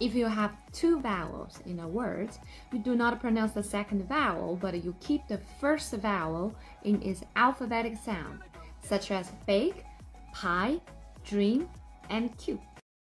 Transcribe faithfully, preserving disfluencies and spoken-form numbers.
If you have two vowels in a word, you do not pronounce the second vowel, but you keep the first vowel in its alphabetic sound, such as bake, pie, dream, and cute.